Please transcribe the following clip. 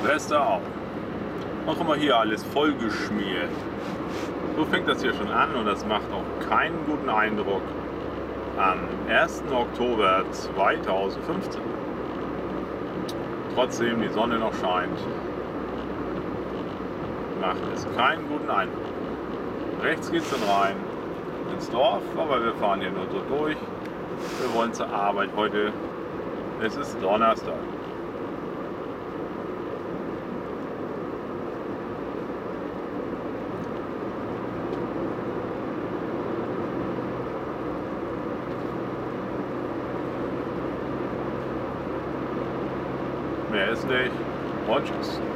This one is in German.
Weste auch. Noch immer hier alles vollgeschmiert. So fängt das hier schon an und das macht auch keinen guten Eindruck am 1. Oktober 2015. Trotzdem die Sonne noch scheint, macht es keinen guten Eindruck. Rechts geht es dann rein ins Dorf, aber wir fahren hier nur so durch. Wir wollen zur Arbeit heute. Es ist Donnerstag. Mehr ist nicht. Und tschüss.